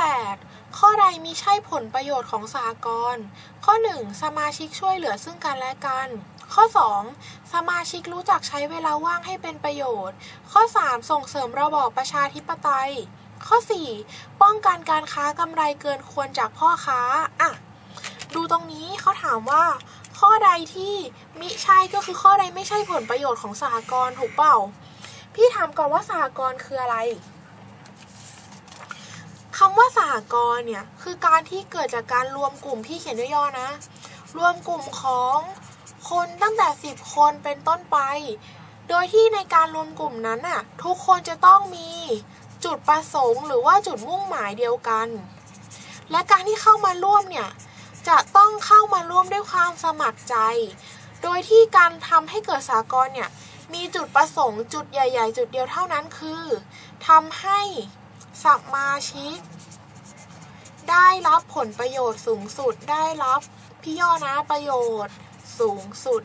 8ข้อใดมิใช่ผลประโยชน์ของสหกรณ์ข้อ1สมาชิกช่วยเหลือซึ่งกันและกันข้อ2สมาชิกรู้จักใช้เวลาว่างให้เป็นประโยชน์ข้อ3ส่งเสริมระบอบประชาธิปไตยข้อ4ป้องกันการค้ากำไรเกินควรจากพ่อค้าดูตรงนี้เขาถามว่าข้อใดที่มิใช่ก็คือข้อใดไม่ใช่ผลประโยชน์ของสหกรณ์ถูกเปล่าพี่ถามก่อนว่าสหกรณ์คืออะไรคำว่าสหกรณ์เนี่ยคือการที่เกิดจากการรวมกลุ่มพี่เขียนย่อๆนะรวมกลุ่มของคนตั้งแต่10คนเป็นต้นไปโดยที่ในการรวมกลุ่มนั้นน่ะทุกคนจะต้องมีจุดประสงค์หรือว่าจุดมุ่งหมายเดียวกันและการที่เข้ามาร่วมเนี่ยจะต้องเข้ามาร่วมด้วยความสมัครใจโดยที่การทำให้เกิดสหกรณ์เนี่ยมีจุดประสงค์จุดใหญ่ๆจุดเดียวเท่านั้นคือทำให้สมาชิกได้รับผลประโยชน์สูงสุดได้รับพี่ย่อนะประโยชน์สูงสุด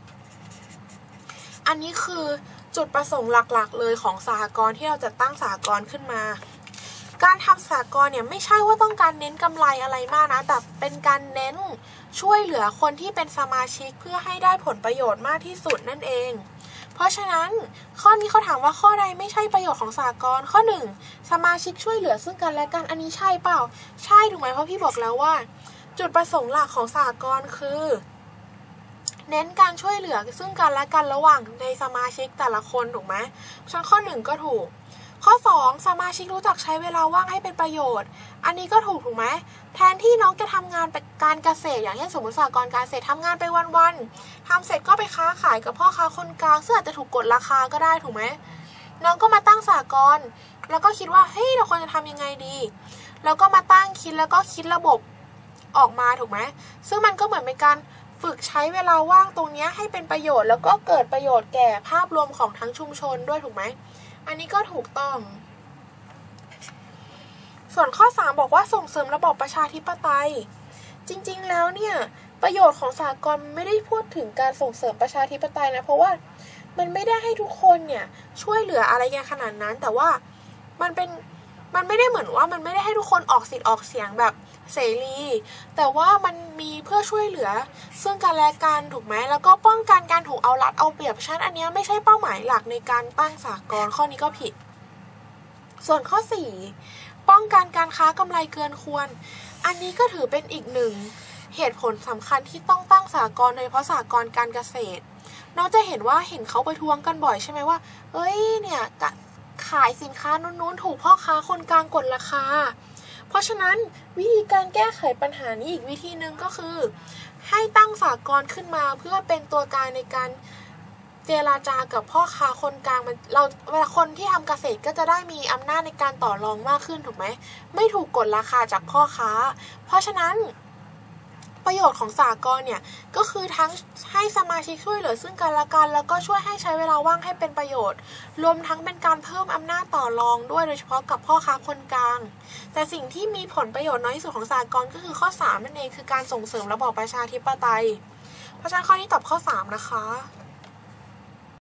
อันนี้คือจุดประสงค์หลักๆเลยของสหกรณ์ที่เราจะตั้งสหกรณ์ขึ้นมาการทำสหกรณ์เนี่ยไม่ใช่ว่าต้องการเน้นกำไรอะไรมากนะแต่เป็นการเน้นช่วยเหลือคนที่เป็นสมาชิกเพื่อให้ได้ผลประโยชน์มากที่สุดนั่นเองเพราะฉะนั้นข้อนี้เขาถามว่าข้อใดไม่ใช่ประโยชน์ของสหกรณ์ข้อ1สมาชิกช่วยเหลือซึ่งกันและกันอันนี้ใช่เปล่าใช่ถูกไหมเพราะพี่บอกแล้วว่าจุดประสงค์หลักของสหกรณ์คือเน้นการช่วยเหลือซึ่งกันและกันระหว่างในสมาชิกแต่ละคนถูกไหมฉะนั้นข้อ1ก็ถูกข้อ2สมาชิกรู้จักใช้เวลาว่างให้เป็นประโยชน์อันนี้ก็ถูกไหมแทนที่น้องจะทำงานการเกษตรอย่างเช่นสมมติสหกรณ์การเกษตรทำงานไปวันๆทำเสร็จก็ไปค้าขายกับพ่อค้าคนกลางซึ่งอาจจะถูกกดราคาก็ได้ถูกไหมน้องก็มาตั้งสหกรณ์แล้วก็คิดว่าเฮ้ยเราควรจะทำยังไงดีแล้วก็มาตั้งคิดแล้วก็คิดระบบออกมาถูกไหมซึ่งมันก็เหมือนเป็นการฝึกใช้เวลาว่างตรงนี้ให้เป็นประโยชน์แล้วก็เกิดประโยชน์แก่ภาพรวมของทั้งชุมชนด้วยถูกไหมอันนี้ก็ถูกต้องส่วนข้อ3บอกว่าส่งเสริมระบอบประชาธิปไตยจริงๆแล้วเนี่ยประโยชน์ของสหกรณ์ไม่ได้พูดถึงการส่งเสริมประชาธิปไตยนะเพราะว่ามันไม่ได้ให้ทุกคนเนี่ยช่วยเหลืออะไรกันขนาดนั้นแต่ว่ามันไม่ได้เหมือนว่ามันไม่ได้ให้ทุกคนออกสิทธิ์ออกเสียงแบบเสรีแต่ว่ามันมีเพื่อช่วยเหลือซึ่งกันและกันถูกไหมแล้วก็ป้องกันการถูกเอารัดเอาเปรียบฉะนั้นอันนี้ไม่ใช่เป้าหมายหลักในการตั้งสหกรณ์ข้อนี้ก็ผิดส่วนข้อ4ป้องกันการค้ากำไรเกินควรอันนี้ก็ถือเป็นอีกหนึ่งเหตุผลสำคัญที่ต้องตั้งสหกรณ์โดยเฉพาะสหกรณ์การเกษตรน้องจะเห็นเขาไปทวงกันบ่อยใช่ไหมว่าเอ้ยเนี่ยขายสินค้านู้นถูกพ่อค้าคนกลางกดราคาเพราะฉะนั้นวิธีการแก้ไขปัญหานี้อีกวิธีหนึ่งก็คือให้ตั้งสหกรณ์ขึ้นมาเพื่อเป็นตัวกลางในการเจรจากับพ่อค้าคนกลางเวลาคนที่ทำเกษตรก็จะได้มีอำนาจในการต่อรองมากขึ้นถูกไหมไม่ถูกกดราคาจากพ่อค้าเพราะฉะนั้นประโยชน์ของสหกรณ์เนี่ยก็คือทั้งให้สมาชิกช่วยเหลือซึ่งกันและกันแล้วก็ช่วยให้ใช้เวลาว่างให้เป็นประโยชน์รวมทั้งเป็นการเพิ่มอำนาจต่อรองด้วยโดยเฉพาะกับพ่อค้าคนกลางแต่สิ่งที่มีผลประโยชน์น้อยที่สุดของสหกรณ์ก็คือข้อ3นั่นเองคือการส่งเสริมระบอบประชาธิปไตยเพราะฉะนั้นข้อนี้ตอบข้อ3นะคะ